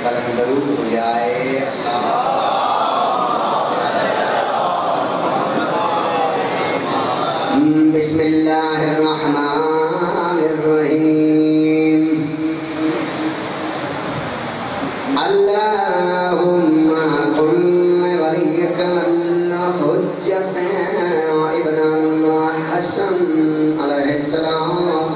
कलम दरूद हो जाए। बिस्मिल्लाहिर्रहमानिर्रहीम। अल्लाहुम्मा कुल वलियक हुज्जत इब्न हसन अलैहिस्सलाम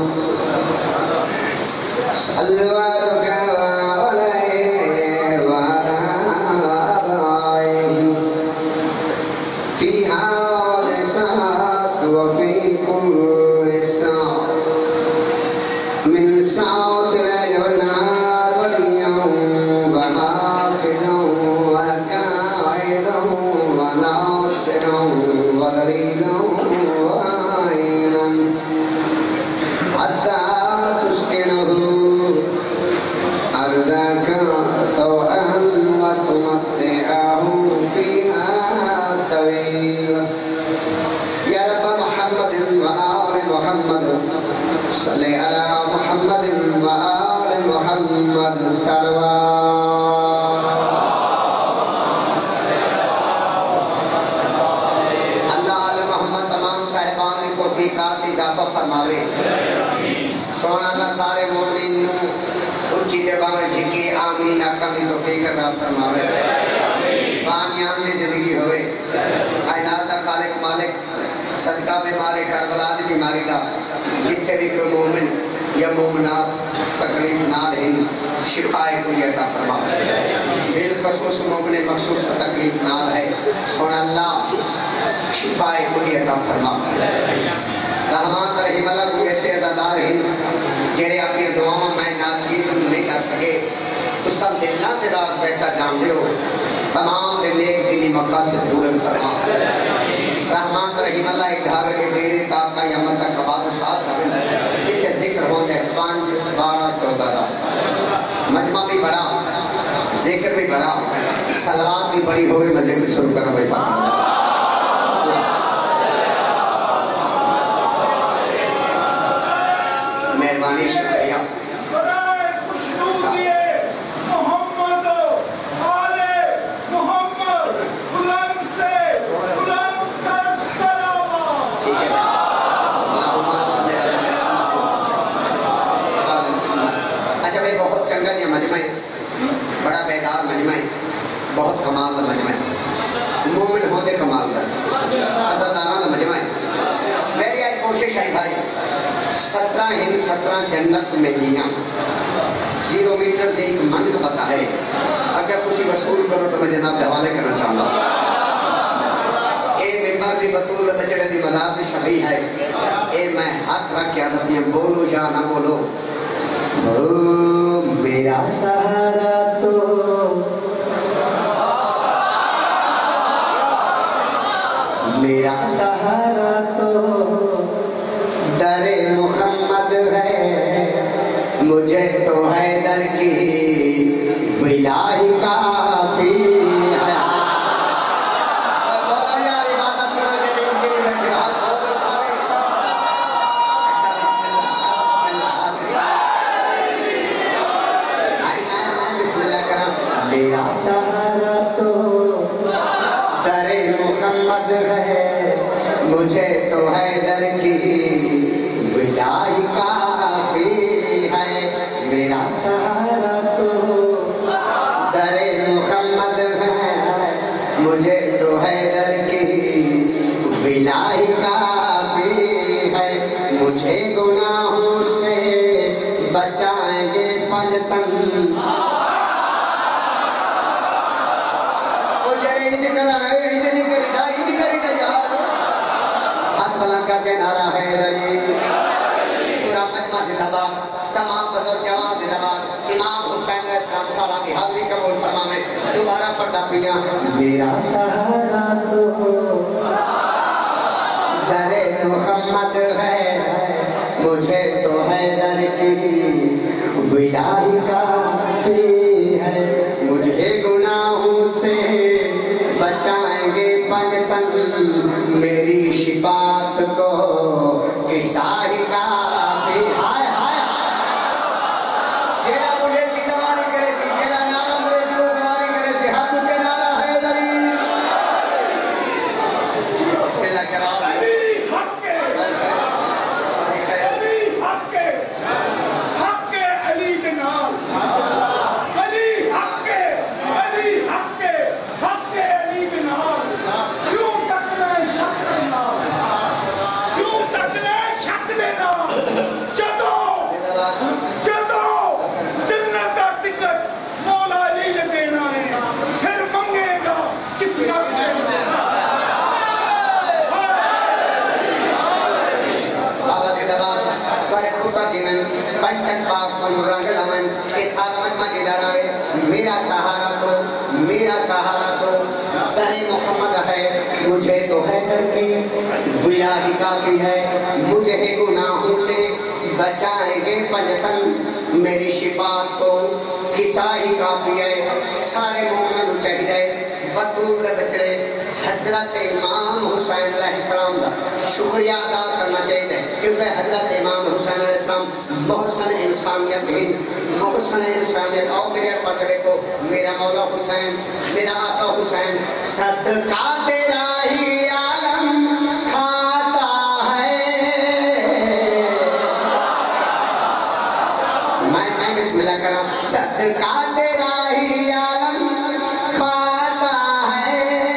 सोना अल्लाह सारे मोमिन नू उच्ची ते बावे झिके आमीन आखण दी तौफीक अता फरमावे। बानियान दी जिंदगी होवे कायनात दा खालिक मालिक सदका बीमारी करबला दी बीमारी दा जिथे भी कोई मोमिन या मोमिनात तकलीफ नाल है शिफाए पूरी अता फरमावे। बिलखसूस मोमिन मखसूस तकलीफ नाल है सोना अल्लाह शिफाए पूरी अता फरमावे। रहमान रहीम अल्लाह कोई ऐसे अज़ादार हैं जेरे अपनी दुआओं में नाचीज नहीं कर सके तो सब दिल्ला दे राज बैठा जानते हो तमाम दे नेक दिली मकासद पूरे फरमा। रहमान रहीम अल्लाह एक धावे के डेरे ताका यमन तक बादशाह रहे जितने जिक्र होते 5 12 14 का मजमा भी बड़ा जिक्र भी बड़ा सलवात भी बड़ी होवे। मैं जिक्र शुरू करना भाई मेहरबानी शुक्रिया। अच्छा भाई बहुत चंगा जी मजमा है बड़ा बेदार मजमा है बहुत कमाल का मजमा है मोमिन होते कमाल का अज़ादारां का मजमा है। मेरी आज कोशिश है भाई 17 हिंद 17 जन्नत में मियाँ 0 मीटर से एक मन का पता है। अगर कुछ वसूल करो तो मैं जनाब हवाले करना चाहूँगा। ए मेंबर की बतूल बचड़े की मज़ार की शबी है ए मैं हाथ रख के अपनी बोलो या ना बोलो। ओ मेरा सहारा तो मेरा सहारा तो दरे मुहम्मद है मुझे तो हैदर की विलाई काफी है। बोलो यार इबादत करो जब इनके लिए बैठे हाथ बोलो सारे। अच्छा बिस्मिल्लाह बिस्मिल्लाह करा। मेरा सहारा तो दरे मुहम्मद है मुझे तो हैदर की विलाई काफी है। मेरा सहारा तो दरे मुहम्मद है मुझे तो हैदर की विलाई काफी है। मुझे गुनाहों से बचाएंगे पंजतन के नारा है पूरा मजमा जिंदाबाद तमाम बुजुर्ग जवान जिंदाबाद इमाम हुसैन अलैहिस्सलाम सलाम की हाजिरी कबूल फरमावे। दोबारा पढ़ता पिया मेरा सहारा तो दरे मुहम्मद है मुझे तो हैदर की विलाई काफी है। मुझे गुनाहों से बचाएंगे पंजतन मेरी शिफात को किसा ही काफी। हाय हाय जेरा मुझे सीधवारी करे सी जेरा नाम میرا سہارا تو در محمد ہے، مجھے تو ہے در کی ولا ہی کافی ہے، مجھے گناہوں سے بچائیں گے پنجتن، میری شفاعت کو قصہ ہی کافی ہے۔ سارے مومن چاہیے بطول بچڑے حضرت امام حسین علیہ السلام کا شکریہ ادا کرنا چاہیے، کیونکہ حضرت امام حسین علیہ السلام محسن انسانیت ہیں، محسن انسانیت۔ اور میرے پاس دیکھو، میرا مولا حسین، میرا آقا حسین، صدقہ تیرا ہی عالم کھاتا ہے۔ میں بسم اللہ کرام، صدقہ تیرا ہی عالم کھاتا ہے،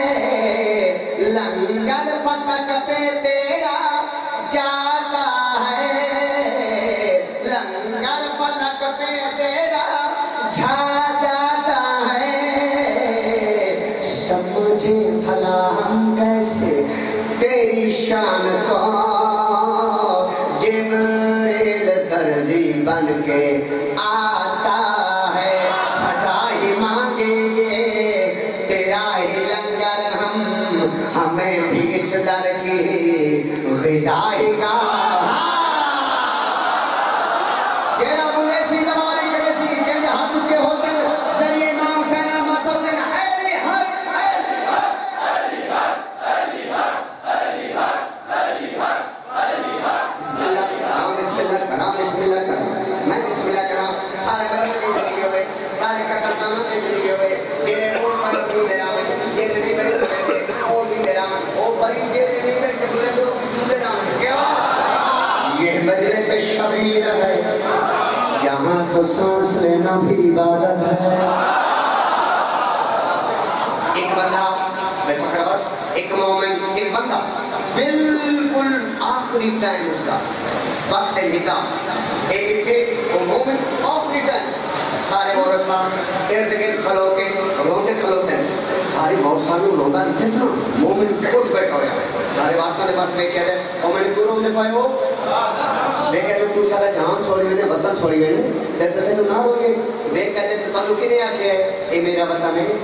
لنگر فتق پہ تیرا جاتا ہے، لنگر فلک پہ تیرا جاتا ہے۔ سمجھے بھلا ہم کیسے تیری شان کو، جبریل درزی بن کے آتا ہے، سزا ہی مانگیں گے تیرا ہی لنگر ہم، ہمیں بھی اس در کی غذا ہی کا۔ جیرا بولے سی زبانی کرے سی جیسے ہاتھ اچھے ہو سن ذریعے امام حسین احمد صاحب سے نا علی حق علی حق علی حق علی حق علی حق علی حق علی حق۔ بسم اللہ کرام، بسم اللہ کرام، بسم اللہ کرام، میں بسم اللہ کرام سارے برمت دے دنگے ہوئے، سارے قطرتانہ دے دنگے ہوئے، جنہیں اور پڑھو بھی دے رہا ہے، جنہیں نہیں بیٹھ دے اور بھی دے رہا ہے، اور بھائی جنہیں نہیں بیٹھ دے دو دے رہا ہے۔ کیا؟ یہ مجلس شبیر ہے، یہاں تو سانس لینا بھی عبادت ہے۔ ایک بندہ بے فخر بس، ایک مومن، ایک بندہ بالکل آخری ٹائم اس کا وقت نظام، ایک تھے وہ مومن آخری ٹائم، سارے ورثہ ارد گرد کھلوتے کھلوتے سارے بہت سارے روندہ نیچے سنا مومن اٹھ بیٹھا ہوا ہے، سارے واسطہ دے بس میں کہتے ہیں مومن کو روندے پائے ہو، میں کہتے تو سارا جہان چھوڑی گئے وطن چھوڑی گئے جیسے تو نہ ہوئے، میں کہتے تو تعلق ہی نہیں آکے ہے اے میرا وطن ہے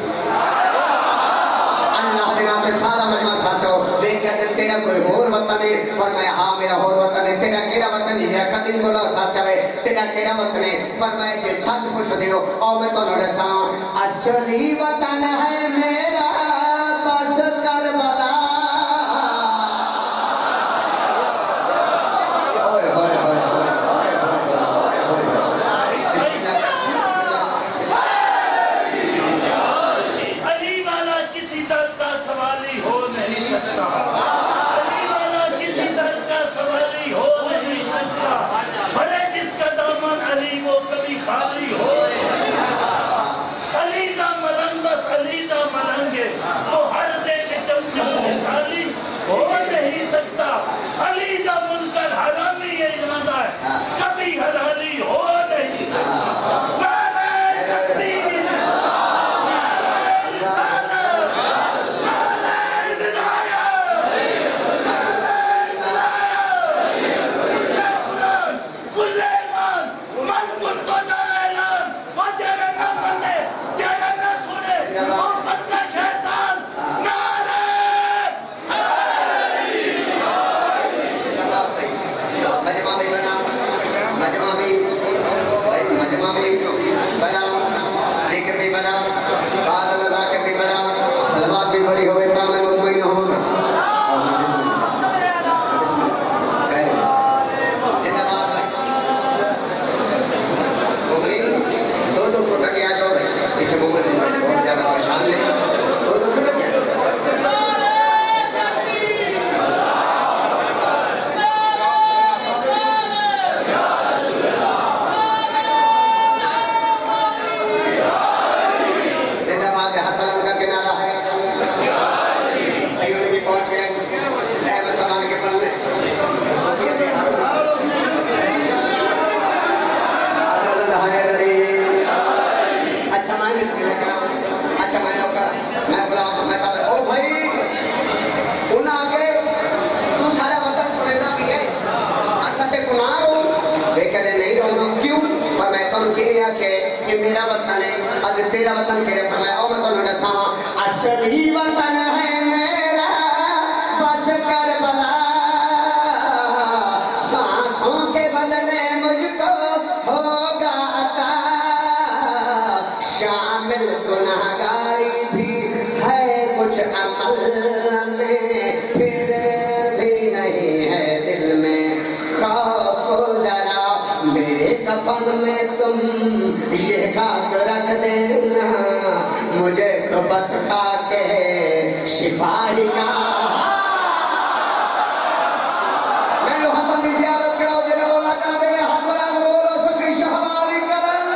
اللہ دینا تے سارا مجمع ساتھ ہو، میں کہتے تیرا کوئی اور وطن ہے، فرمایا ہاں میرا اور وطن ہے، تیرا کیرا وطن ہے، قدیم بولا ساتھ چاہے تیرا کیرا وطن ہے، فرمایا جے سچ پوچھ دیو اور میں تو نوڑے ساں اصلی وطن ہے میرا بس کربلا۔ میرا وطن کہہ فرمایا او میں تو دساواں اصلی وطن ہے میرا بس کربلا سانسوں کے بدلے مجھ کو ہوگا عطا شامل گناہگاری بھی ہے کچھ عمل میں پھر بھی نہیں ہے دل میں خوف ذرا میرے کفن میں تم یہ خاک رکھ دینا مجھے تو بس خاک سپاہی کا میں لو حسن کی زیارت کراؤ جنہیں بولا کہتے میں ہاتھ بنا دے بولو سبھی شہبالی کرن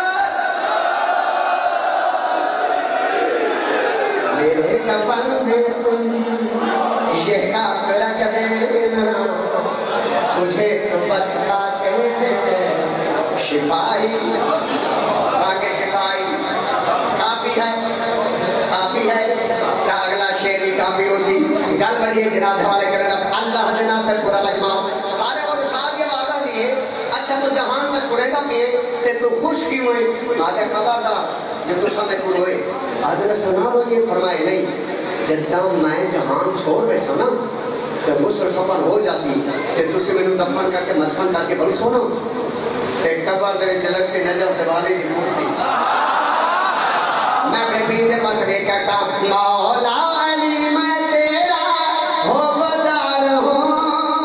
میرے کفن میں تم یہ خاک رکھ دینا مجھے تو بس خاک شفائی خاک شفائی کافی ہے تا اگلا شعر بھی کافی ہو سی گل بڑی ہے جناب حوالے کرنا اللہ جناب تک پورا مجمع سارے اور ساتھ یہ وعدہ دیئے اچھا تو جہان تک چھوڑے گا پیے تے تو خوش کی ہوئے آدھے خبر دا جو تو سمجھ پور ہوئے آدھے سنا ہو یہ فرمائے نہیں جدہ میں جہان چھوڑ بے سنا تو غسل کفن ہو جاسی کہ تسی میں نے دفن کر کے مدفن کر کے بڑی سونا ایک قبر دے جلک سے نجف دیوالی دی موسی میں اپنے پیر دے پاس ایک ایسا مولا علی میں تیرا حوبدار ہوں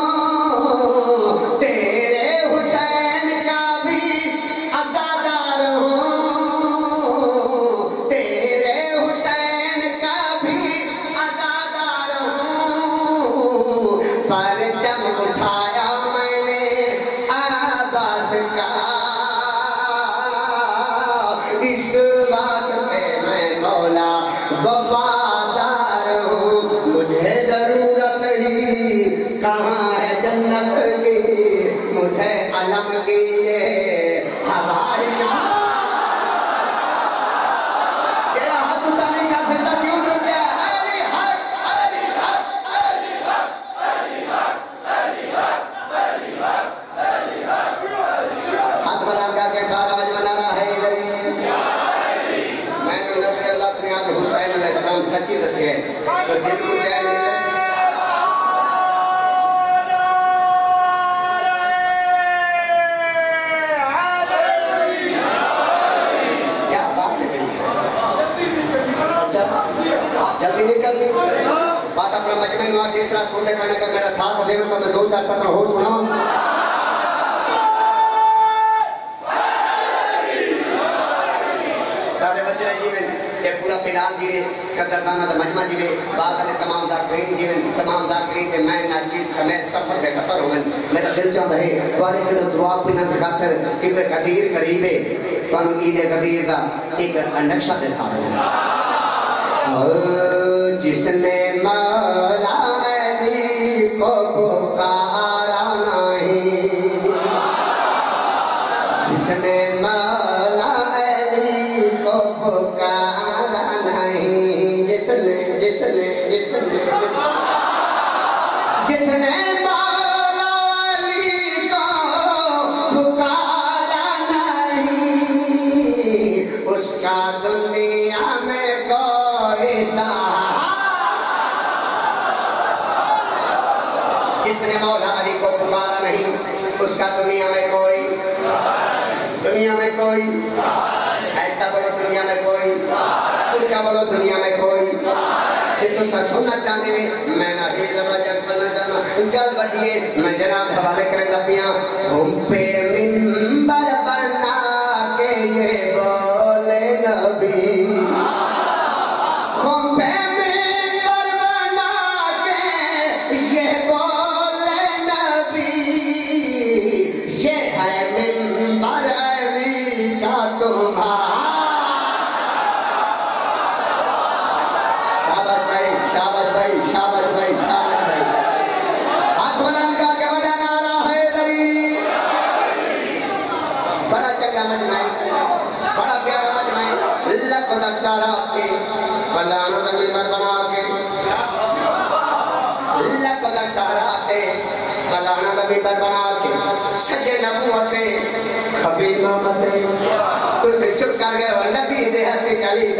تیرے حسین کا بھی عزادار ہوں تیرے حسین کا بھی عزادار ہوں پرچم اٹھایا میں نے عباس کا اس واسطے میں مولا وفادار ہوں مجھے ضرورت ہی کہاں ہے جنت کی مجھے علم کی یہ ہماری تیرا ہاتھ اونچا نہیں کر سکتا کیوں ٹوٹ گیا علی حق علی حق علی حق علی حق علی حق علی حق علی حق ہاتھ بلند کر کے سارا مجمع نعرہ ہے میں نے نظر اللہ تنیا کہ حسین علیہ السلام سچی دسی ہے تو دل کو چین ملے کیا بات ہے اچھا جلدی نکل بات اپنا مجمع نواز جس طرح سنتے پہنے کر میرا ساتھ دے تو میں دو چار سطر ہو سنا پورا پنڈال جیوے قدردانہ دا مجمع جیوے بعد علی تمام ذاکرین جیوے تمام ذاکرین دے میں ناچیز سمیت سفر بے خطر ہوئے میرا دل چاہتا ہے بارے کے دعا پینا دکھاتر کہ بے قدیر قریبے پانو عید قدیر دا ایک نقشہ دکھا رہے جس نے مولا علی کو پکارا نہیں جس نے مولا علی کو پکارا نہیں جس نے مولا علی کو پکارا نہیں اس کا دنیا میں کوئی سہارا جس نے مولا علی کو پکارا نہیں اس کا دنیا میں کوئی ایسا بولو دنیا میں کوئی اونچا بولو دنیا میں کوئی تو سننا چاہتے ہیں میں نہ ہی زبا جگ پڑھنا چاہنا گل بڑھئے میں جناب حوالے کریں دپیاں ہم پہ منبر بنا کے یہ بولے نبی ہم پہ منبر بنا کے یہ بولے نبی یہ ہے منبر علی کا تمہارا شاباش بھائی ہاتھ بلند کر کے بڑا نعرہ حیدری بڑا چنگا مجمع بڑا پیارا مجمع لکھ دکشارہ کے بلانا تقریبر بنا کے لکھ دکشارہ کے بلانا تقریبر بنا کے سجے نبوتے خبیر محمد تو سے چپ کر گئے اور نبی دے ہاتھ چلی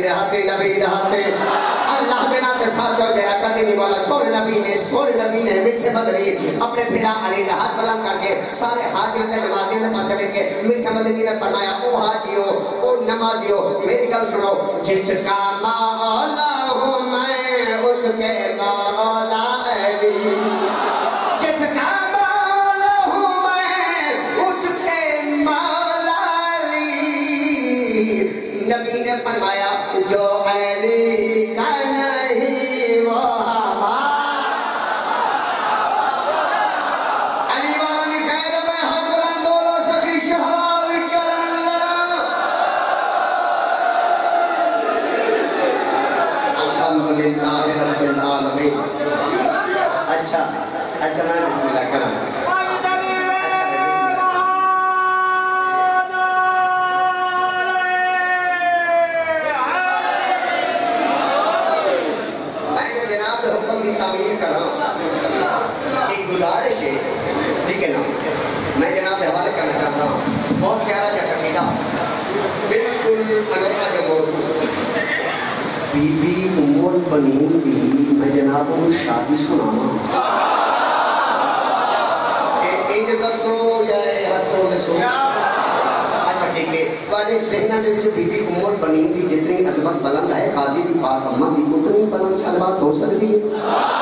دہاتے نبی دہاتے اللہ دینا تے ساتھو جرا کدی نہیں بولا سونے نبی نے میٹھے مدنی اپنے پھرا علی دا ہاتھ بلند کر کے سارے حاجیاں تے نمازیاں دے پاسے لے کے میٹھے مدنی نے فرمایا او حاجیو او نمازیو میری گل سنو جس کا مولا ہوں میں اس کے مولا علی جس کا مولا ہوں میں اس کے مولا علی نبی نے فرمایا جو علی کا نہیں وہ علی والا نے کہہ رہے میں ہاتھ بلند بولو سخی شہاوی کرن الحمدللہ رب العالمین اچھا میں بسم اللہ کروں ایک گزارش ہے ٹھیک ہے نا میں جناب حوالے کرنا چاہتا ہوں بہت پیارا جا قصیدہ بالکل انوکھا جو موضوع بی بی ام البنین بھی میں جناب ان شادی سناما ایک جگہ سو یا ہاتھوں میں سو اچھا ٹھیک ہے پہلے ذہنہ نے جو بی بی ام البنین دی جتنی عظمت بلند ہے قاضی دی پاک امہ دی اتنی بلند سلوات ہو سکتی ہے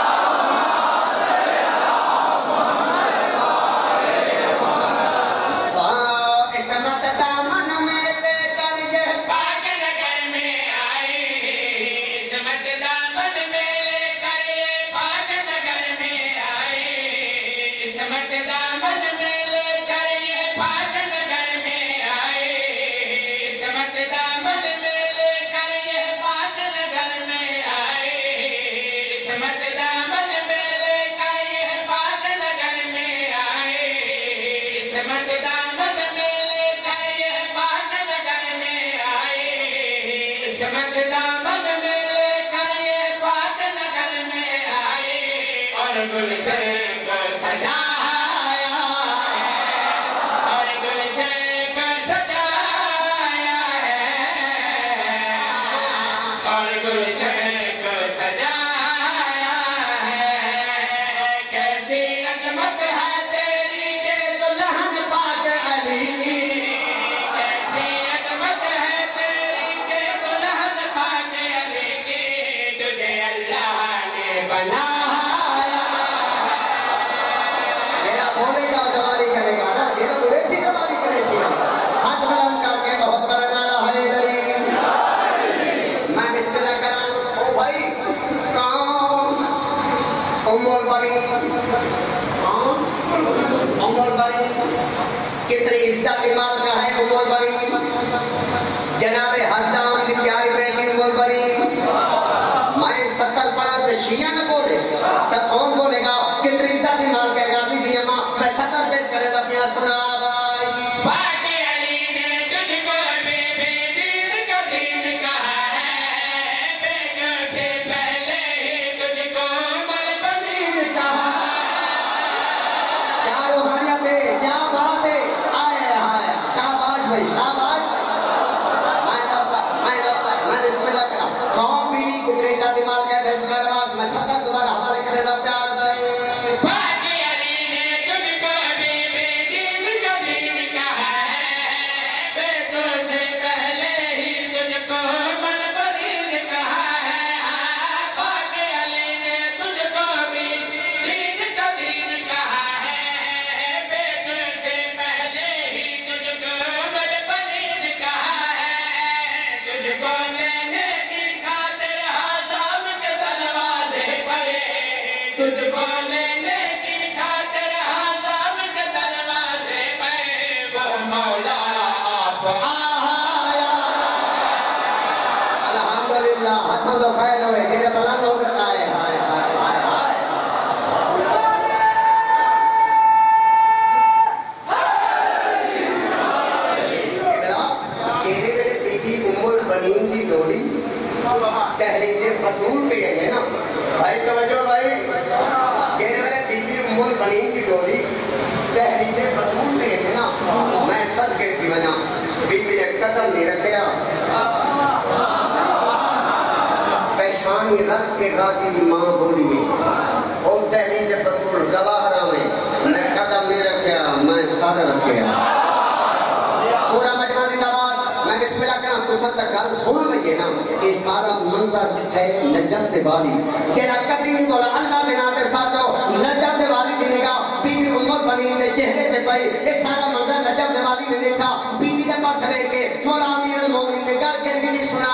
کتنی عزت ایمان کا ہے ام البنین جناب حسان کی پیاری بیٹی ام البنین میں 70 پڑھا تو شیعہ نہ بولے تو کون بولے گا کتنی عزت ایمان کا غازی دی اماں میں 70 پیش کرے تو اپنی سنا باقی علی نے تجھ کو بے دین کا دین کہا ہے بیٹوں سے پہلے ہی تجھ کو ام البنین کہا کیا روحانیت ہے کیا بات ہے شاباش بھائی شاباش میں بسم اللہ کرا قوم بھی نہیں گزرے شاہ دمال کے بھیج کر رواز میں 70 دوبارہ حوالے کرے دا پیار بھائی باقی علی نے تجھ کو بے دین کا دین کہا ہے بیٹوں سے پہلے ہی تجھ کو ام البنین کہا ہے باقی علی نے تجھ کو بے دین کا دین کہا ہے بیٹوں سے پہلے ہی تجھ کو ام البنین کہا ہے تجھ کو لینے کی خاطر حسام کے دروازے پر تجھ کو لینے کی خاطر حسام کے دروازے پر وہ مولا آپ آیا الحمدللہ ہاتھوں تو خیر ہوئے میرے بلند ہو کر آئے ہائے ہائے ہائے چہرے میرے بی بی ام البنین کی ڈولی دہلیز بطول پہ گئی ہے نا بھائی توجہ بھائی چہرے میرے بی بی ام البنین کی ڈولی دہلیز بطول پہ گئی ہے نا میں سچ کہتی بنا بی بی نے قدم نہیں رکھیا پانی رکھ کے غازی کی ماں بولیے اور دہلیز بطور گواہ رہے میں قدم نہیں رکھیا میں سر رکھیا پورا مجمع دی دعوت میں بسم اللہ کرنا تو سب تک گل سن لگے نا کہ سارا منظر ہے نجف دے والی جیڑا کدی نہیں بولا اللہ دے نام تے سچو نجف دے والی دی نگاہ بی بی امت بنی دے چہرے تے پئی اے سارا منظر نجف دے والی نے دیکھا بی بی دے پاس رہ کے مولا امیر المومنین نے گل کر کے سنا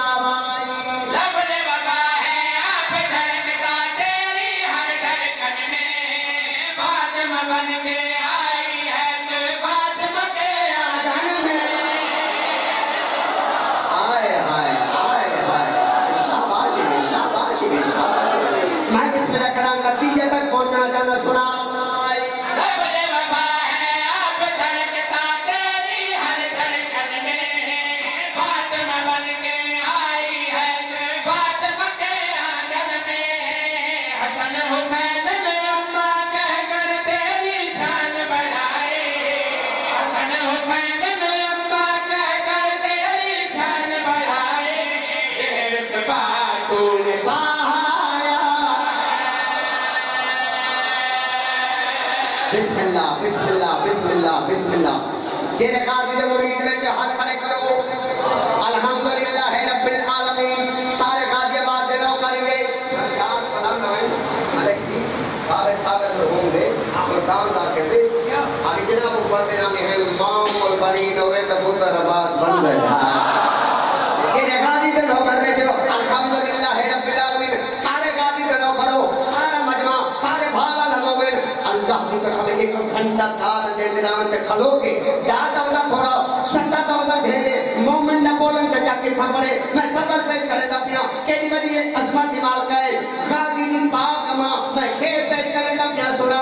بسم اللہ بسم اللہ بسم اللہ بسم اللہ جنہیں قاضی دے مرید میں کہ ہاتھ کھڑے کرو الحمدللہ رب العالمین سارے قاضی آباد دے نو کریں گے یاد پلانگ ہوئے ملک کی بابے ساگر میں ہوں گے سلطان صاحب کہتے آگے جناب اوپر دے نامی ہیں مام البنین ہوئے تبوتر عباس بن گئے جنہیں قاضی دے نو کرنے جو الحمدللہ رب العالمین سارے قاضی دے نو کرو سارا مجمع سارے بھالا لمومن اللہ کی قسم ایک گھنٹہ داد دے دراوت تے کھلو کے داد ہوتا تھوڑا سچا ہوتا ڈھیرے مومن نہ بولن تے جا کے تھپڑے میں صدر پیش کرے دا پیاں کیڑی وڈی عظمت دی مالک ہے غازی دین پاک ماں میں شعر پیش کرے دا پیاں سنا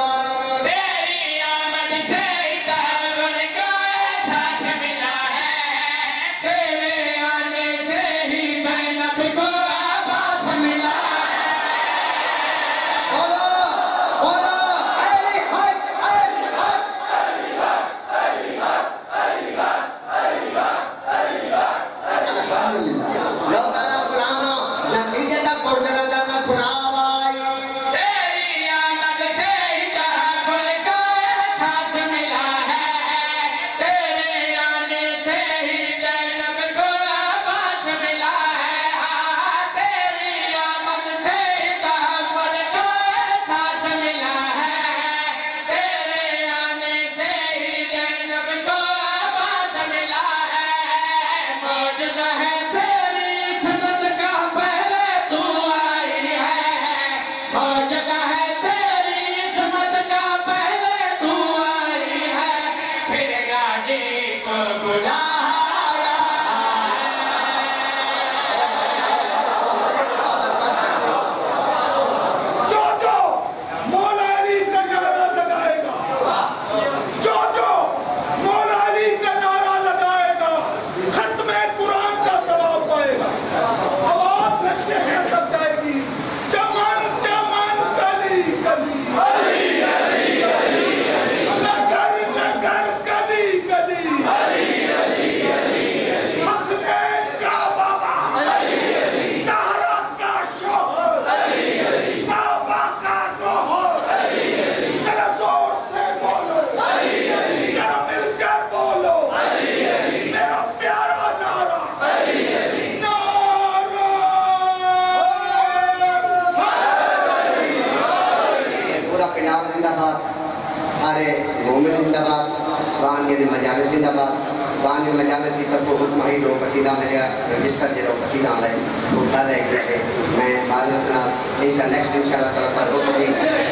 مجالس زندہ باد بانی مجالس کی طرف حکم ہی دو قصیدہ میرے رجسٹر جو قصیدہ آلائے وہ گھر رہ گیا ہے میں معذرت نہ نیکسٹ انشاءاللہ تعالیٰ پر روک دی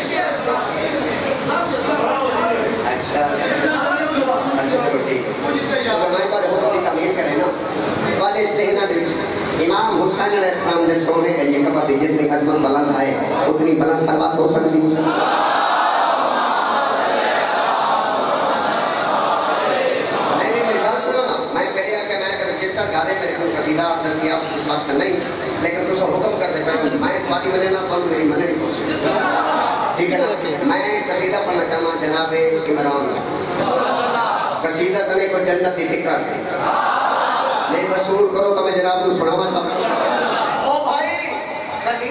اچھا تو ٹھیک چلو میں پر حکم کی تعمیر کریں نا والے ذہنہ دے امام حسین علیہ السلام نے سونے کے لیے کبھر بھی جتنی عظمت بلند ہے اتنی بلند سلوات ہو سکتی گانے میرے کوئی قصیدہ دستیاب اس وقت نہیں لیکن تو سو حکم کر دیتا ہوں میں پارٹی بنے نہ پڑھوں میری منع نہیں پہنچ ٹھیک ہے نا میں قصیدہ پڑھنا چاہنا جناب عمران قصیدہ تنے کو جنت کی ٹکر نہیں وصول کرو تو میں جناب کو سناوا چاہتا ہوں او بھائی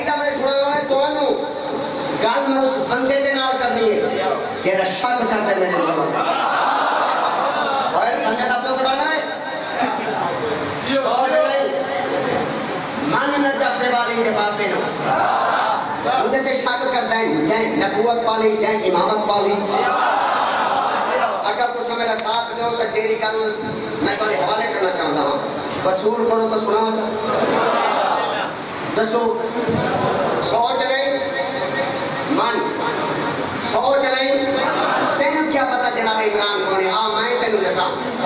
اچھی جواب میں نو مجھے تے شک کرتا ہے جائیں نبوت پالی جائیں امامت پالی اگر تو میرا ساتھ دو تو جیری کل میں تو حوالے کرنا چاہتا ہوں وصول کرو تو سناؤ چاہتا دسو سوچ نہیں من سوچ نہیں تینوں کیا پتا جناب عمران کون ہے میں تینوں جیسا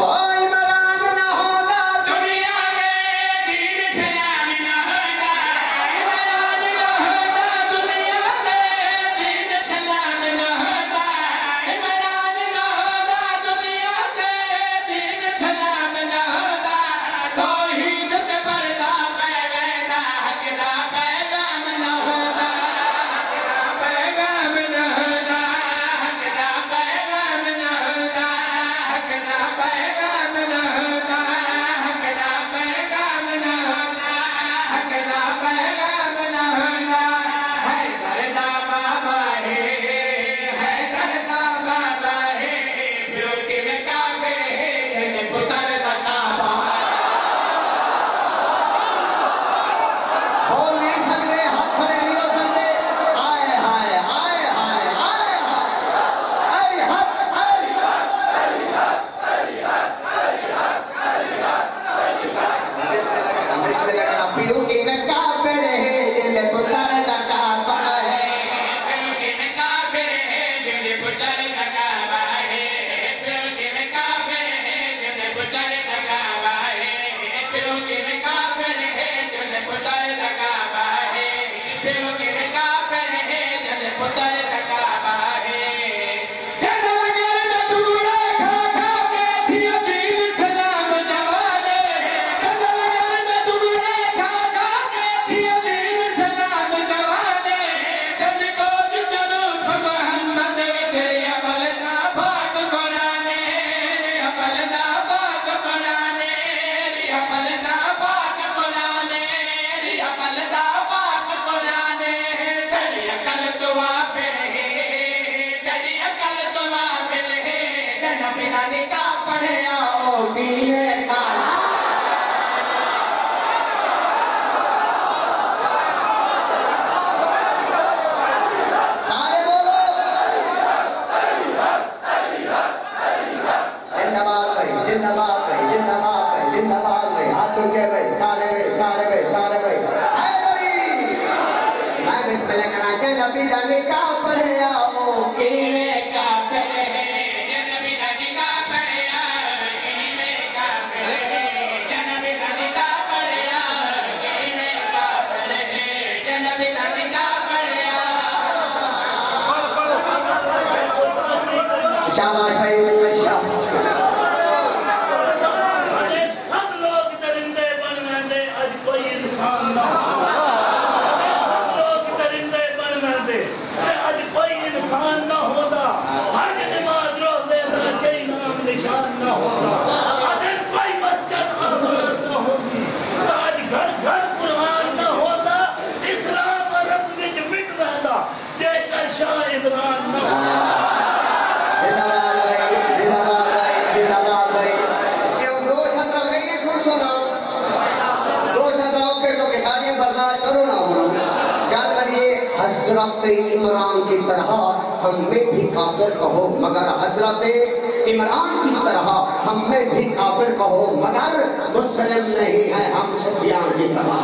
عمران کی طرح ہم میں بھی کافر کہو مگر حضرت عمران کی طرح ہم میں بھی کافر کہو مگر مسلم نہیں ہے ہم سفیان کی طرح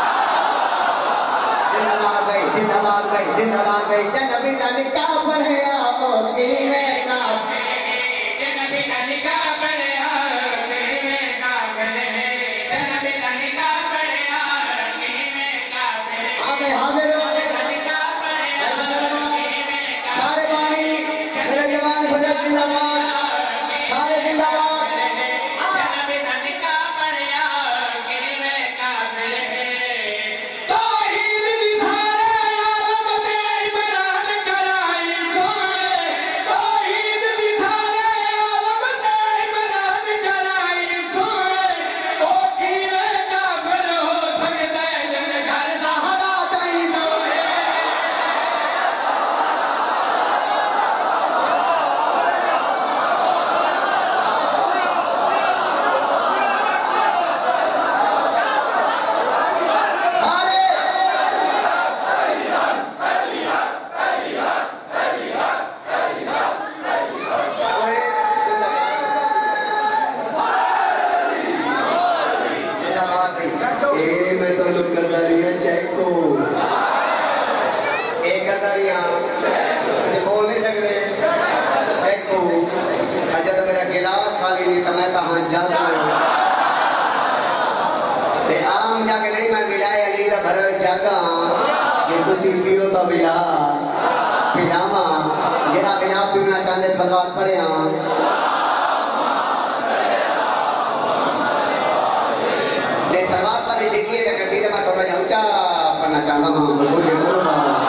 زندہ باد بھائی زندہ باد بھائی زندہ باد بھائی جنبی کا نکاح پڑھے آؤ کیوے کافر جنبی کا نکاح پڑھے آؤ کیوے کافر جنبی کا نکاح پڑھے آؤ کیوے کافر آگے حاضر اے میں تو لوگ کرتا رہی ہوں چیک کو اے کرتا رہی ہوں بول نہیں سکتے چیک کو جب میرا گلاس خالی نہیں تو میں کہاں جاتا تے عام جا کے نہیں میں ملائے علی دا بھر جاگا کہ تسی پیو تو بلا پجامہ جنا بلا پیونا چاہتے سلوات پڑھے نے سلوات پڑھے جھکیے تے قصیدہ میں تھوڑا جا اونچا پڑھنا چاہتا ہوں بلکل شکر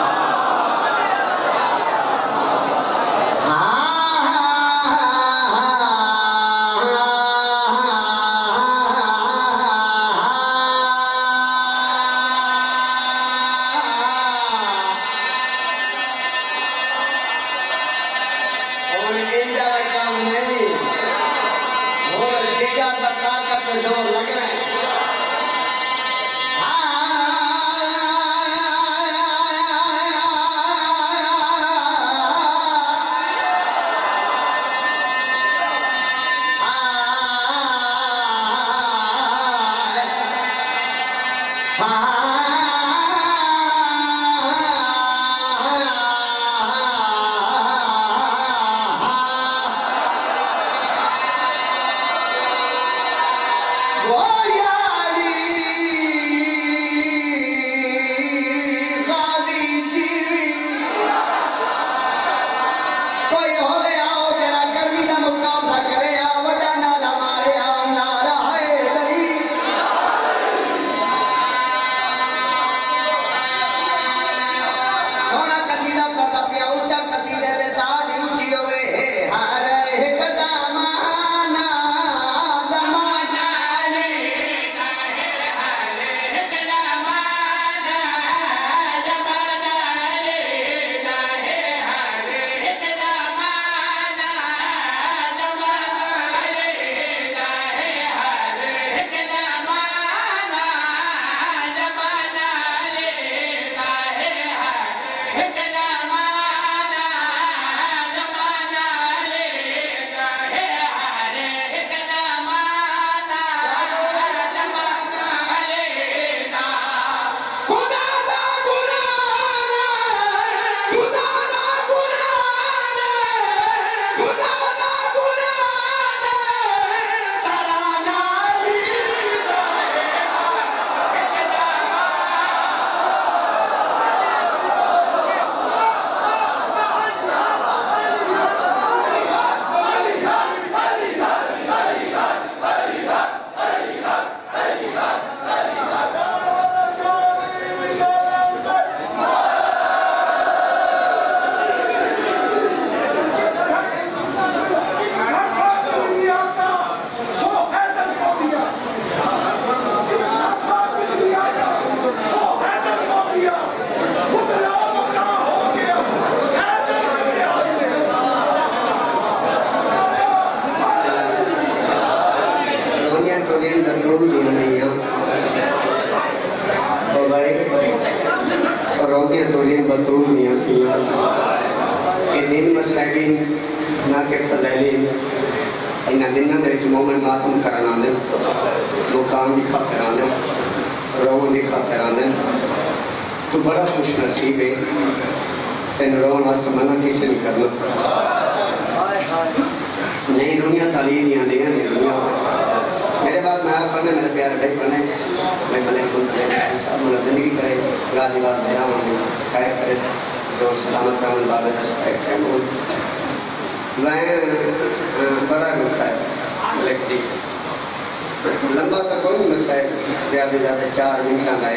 لمبا تو کوئی مسائل زیادہ زیادہ 4 منٹ لائے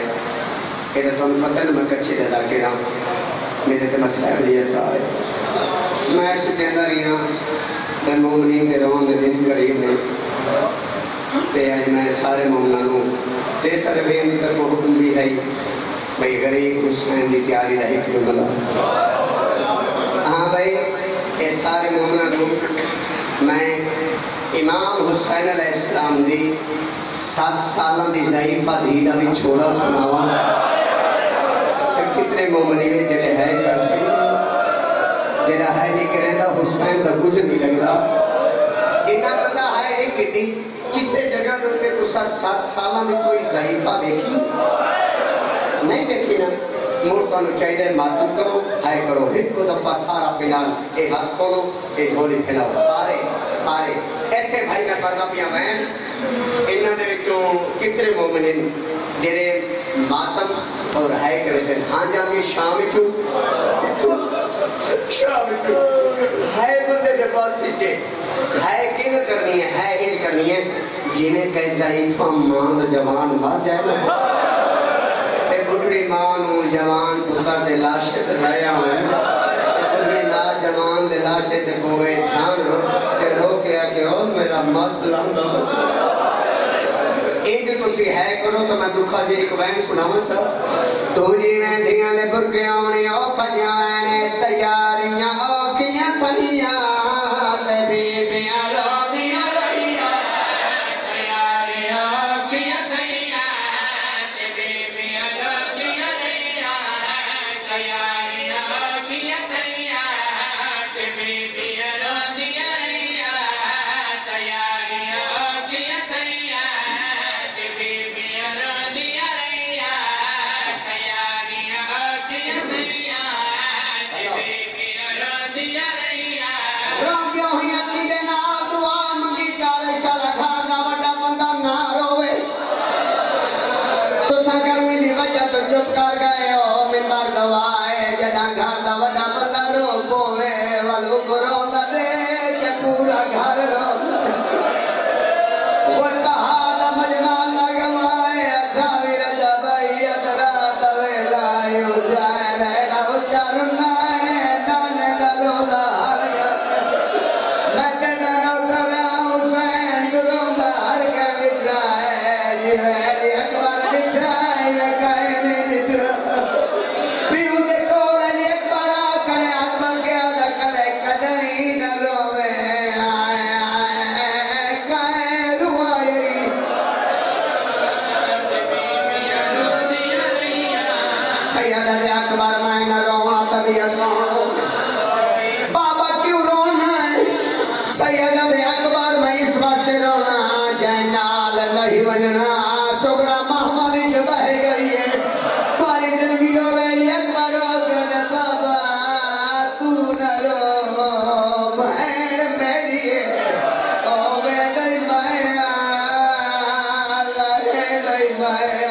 کہ تو پتہ نہیں میں کچھ ادا کر رہا ہوں میرے تے مسائل نہیں ہے میں سچیندا رہی ہوں میں مومنین دے روان دے دن قریب نے تے اج میں سارے مومنوں تے سارے بین دی طرف حکم بھی ہے بھائی غریب حسین دی تیاری دا ایک جملہ ہاں بھائی اے سارے مومنوں میں امام حسین علیہ السلام دی 7 سالہ دی ضعیفہ دیدہ بھی چھوڑا سناوا تو کتنے مومنی میں جنہیں ہے کر سکتے جنہیں ہے نہیں کرے دا حسین دا کچھ نہیں لگتا جنہ بندہ ہے نہیں کی تھی کسے جگہ دے تو 7 سالہ میں کوئی ضعیفہ دیکھی نہیں دیکھی نا مورتوں نے چاہیے ماتم کرو ہائے کرو ایک کو دفعہ سارا پنال ایک ہاتھ کھولو ایک گولی پھیلاؤ سارے ایتھے بھائی میں پڑھنا پیا بہن انہوں نے وچوں کتنے مومنین جڑے ماتم اور ہائے کرے سے ہاں جانے شام ہائے بندے دے پاس سیچے ہائے کیوں کرنی ہے ہائے ہی کرنی ہے جنہیں کہ ضعیفہ ماند جوان مار جائے نا تے بڑھڑی ماں نو جوان پتر دے لاشے تے لایا ہوئے تے بڑھڑی ماں جوان دے لاشے تے کوئے ٹھان تے رو کیا کہ او میرا مسئلہ دا بچہ ایک تسی ہے کرو تو میں دکھا جی ایک بین سناؤں چاہ تو جی میں دھیاں دے برکے آنی او کھجیاں میں تیاریاں اوکیاں تھنیاں تے بیبیاں رو دیاں رہیاں تیاریاں اوکیاں تھنیاں تے بیبیاں رو دیاں رہیاں تیاریاں اوکیاں تھنیاں تے بیبیاں رو دیاں رہیاں تیاریاں اوکیاں تھنیاں چپ کر گئے ہو منبر گوائے جڑا گھر دا وڈا بندہ رو پوے والو گرو دا دے کہ پورا گھر رو وہ کہا دا مجمع لگوائے 28 رجب رات ویلائے جائے ریڈا اچارنا ہے نانے ڈالو دا ہر میں تینا نوکرا حسین گرو دا ہر کے بٹھائے جی ویلی اکبر بٹھائے بابا کیوں رونا ہے سید اکبر میں اس واسطے رونا جینال نہیں وجنا سگرا محملی جو بہ گئی ہے تمہاری زندگی ہو گئی اکبر ہو گئے بابا تو نہ رو بہن میری او میری مایا لڑے نہیں مایا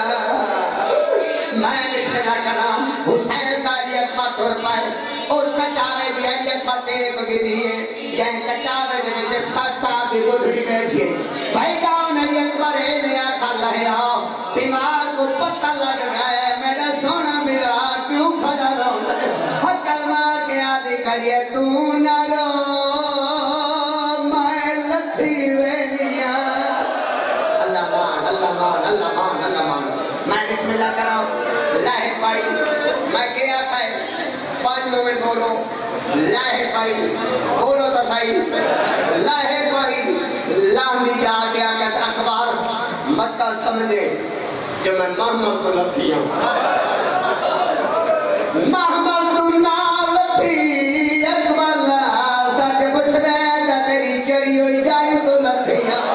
میں اس میں نہ کرام حسین تالی اکبر پر پر اس کا چاہے بھی علی اکبر ٹیک کی دیئے جہاں کا چاہے بھی جیسے 7 سال کی گھڑی بیٹھئے بھائی جاؤں علی اکبر ہے نیا کھا لہیا بیمار کو پتہ لگ گئے میرا سونا میرا کیوں کھڑا رہا حق کلمہ کے آدھی کریے تو نہ رو میں لکھی وینیا اللہ مان اللہ مان اللہ مان اللہ مان میں بسم اللہ کراؤں لاہق بھائی میں کیا کہے 5 مومنٹ بولو لاہق بھائی بولو تو صحیح لاہق بھائی لاہنی جا گیا کیسا اخبار متہ سمجھے کہ میں محمد کو لتھی ہوں محمد تو نہ لتھی اکبر لا سچ پوچھ رہے گا تیری چڑی ہوئی جائے تو لتھی ہوں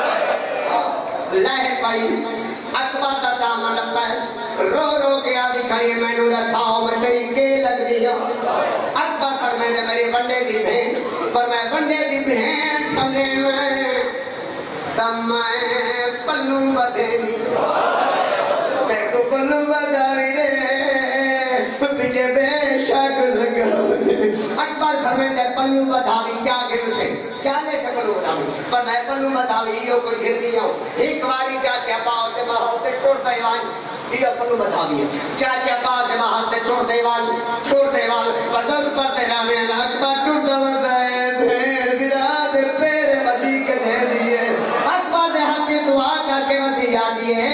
لاہق بھائی اکبر دا دامن پیس رو رو کے آدھی کھڑی میں نو رساؤ میں تیری کے لگ دیا اکبر فرمائے نے میری بندے دی بہن فرمائے بندے دی بہن سمجھے میں تم میں پلو بدھینی میں کو پلو بدھاوی دے پیچھے بے شک لگا اکبر فرمائے نے پلو بدھاوی کیا گھر سے کیا لے سے پلو بدھاوی فرمائے پلو بدھاوی یہ کوئی گھر دیا ایک باری چاچے باؤ سے باہر تے ٹوڑ دیوان یہ پلو بدھاوی ہے چاچے باؤ سے باہر تے ٹوڑ دیوان بزرگ پڑھتے رہنے اکبر ٹوڑ دوردائے بھیڑ گرا دے پیرے بدی کے دے دیئے اکبر دے حق کی دعا کر کے بدی آ دیئے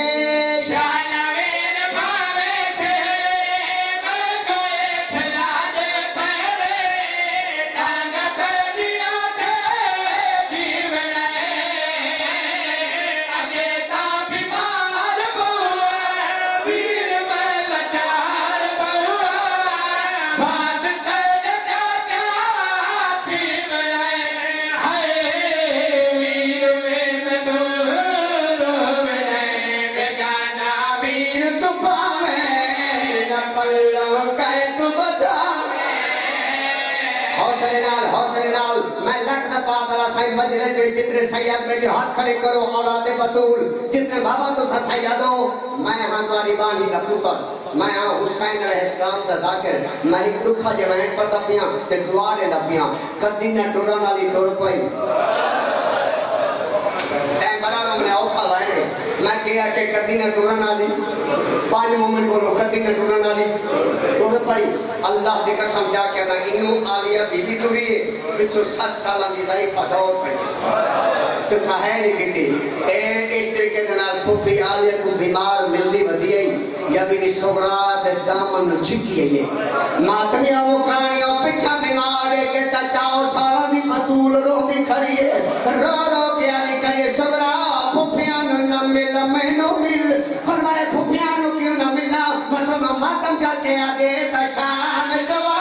بات کر تو پاوے نہ پلو کہے تو بتاوے حوصلے نال میں لکھ دفعہ ترا سائی مجلس جتنے سید بیٹے ہاتھ کھڑے کرو اولاد بطول جتنے بابا تو سا سید ہو میں ہاں دواری بانی دا پوتر میں ہاں حسین علیہ السلام دا ذاکر میں ایک دکھا جوائن پر دا پیاں تے دعا دے دا پیاں کدی نہ ٹورن والی ٹور پئی ٹائم بڑا رہا میں اوکھا لائے میں کہا کہ کدی نہ ٹورن والی پانچ مومن بولو کدی نہ ٹورن والی ٹور پئی اللہ دے قسم جا کے دا انہوں آلیہ بی بی ٹوری ہے پچھو 7 سالہ دی ضعیفہ دور پڑی تو سہے نہیں کہتی اس طریقے دنال پھوپی آلیہ کو بیمار ملدی بدی ہے یا بھی سغرات دامن جھکی ہے ماتمیاں وہ کہانیاں پچھا بیمار ہے کہ تا 4 سالہ دی بطول روح دی کھڑی ہے رو رو کے آلی کہے سغرا پھوپیاں نہ مل میں نو مل فرمائے پھوپیاں نو کیوں نہ ملا مسلم ماتم کر کے آدے تا شام جواب